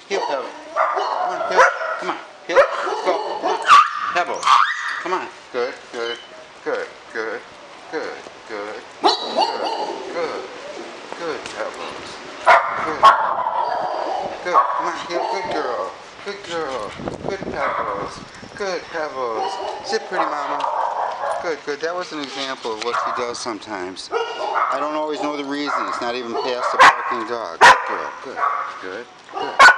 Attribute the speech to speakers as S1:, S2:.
S1: Heel, Pebbles. Come on, heel. Come on, heel. Let's go. Come on. Pebbles. Come on. Good, good, good, good, good, good, good, good, good, Pebbles. Good. Good. Come on, heel. Good girl. Good girl. Good Pebbles. Good Pebbles. Sit, pretty mama. Good, good. That was an example of what she does sometimes. I don't always know the reason. It's not even past the barking dog. Good girl. Good, good, good.